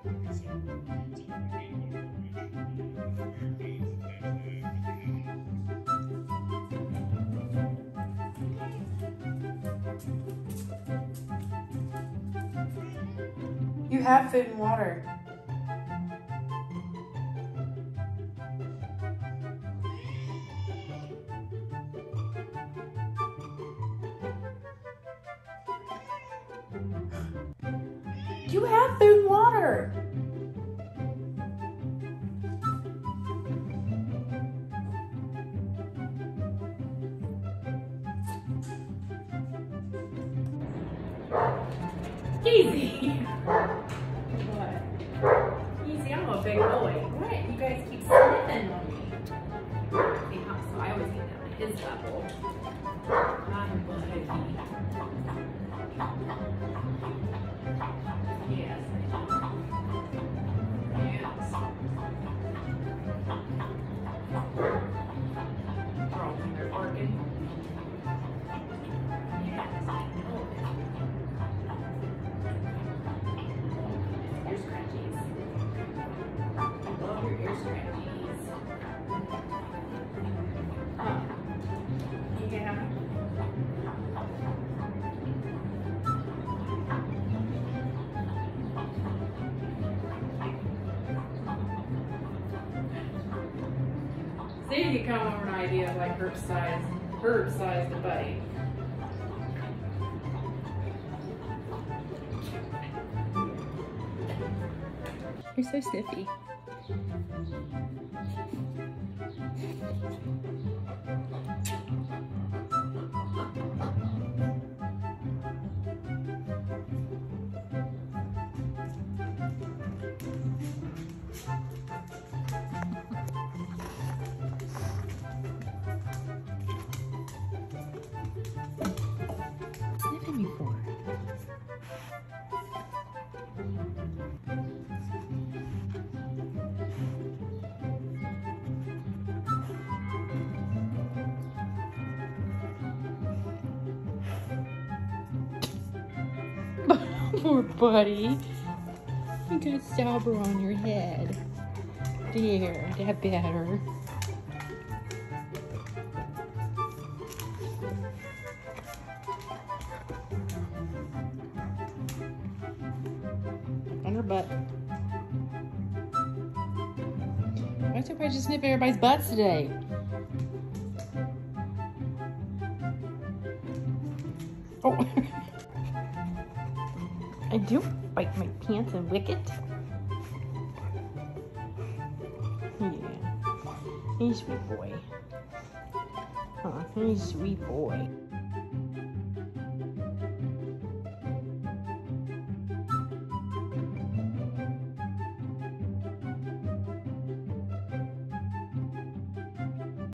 You have food and water. You have food and water. Easy. What? Easy, I'm a big boy. What? You guys keep sniffing on me. Okay, so I always get down to his level. I'm a buddy. Yes. Yes. Girl, when they're barking. Yes, I know. Ear scratchies. I love your ear scratchies. You get happy? See, you can come up with an idea of like herb size to buddy. You're so sniffy. Sniffing me for? Poor buddy. You got Sauber on your head. There, that better. On her butt. Why is everybody just sniffing everybody's butts today? Oh. I do bite my pants and lick it. Yeah. He's a sweet boy. Huh, he's a sweet boy.